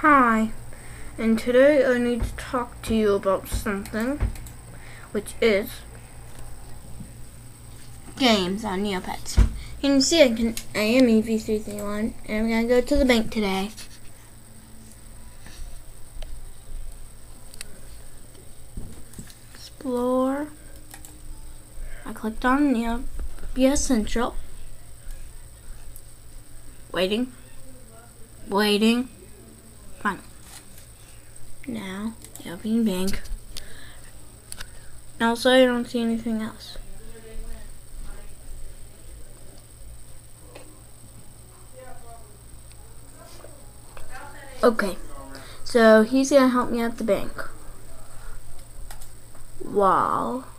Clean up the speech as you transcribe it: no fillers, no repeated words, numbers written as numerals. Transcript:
Hi, and today I need to talk to you about something, which is games on Neopets. You can see I am EV331, and I'm gonna go to the bank today. Explore. I clicked on Neopia Central. Waiting. Fine. Now, Neopian Bank. And also, I don't see anything else. Okay, so he's gonna help me at the bank. While